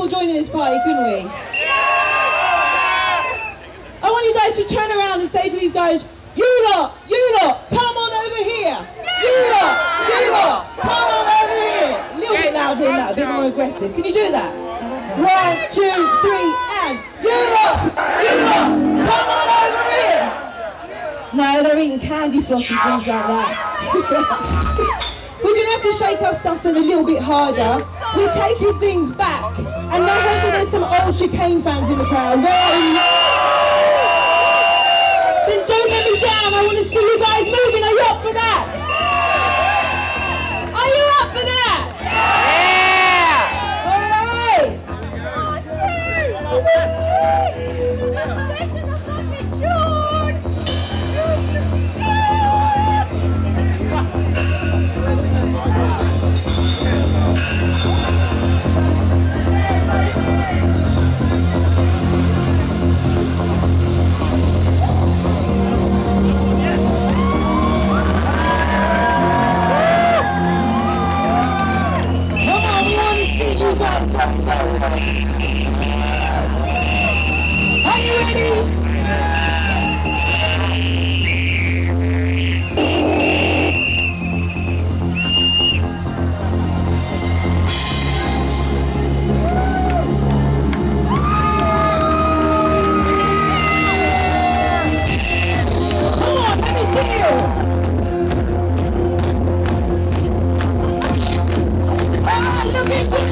all join in this party, couldn't we? I want you guys to turn around and say to these guys, you lot, come on over here. You lot, come on over here. A little bit louder than that, a bit more aggressive. Can you do that? 1, 2, 3, and you lot, come on over here. No, they're eating candy floss and things like that. We're going to have to shake our stuff then a little bit harder. We're taking things back. And I hope that there's some old Chicane fans in the crowd. Then don't let me down. I want to see you guys moving. Are you up for that? Are you up for that? Yeah! All right. Are you ready? Come on, let me see you. Ah, look at good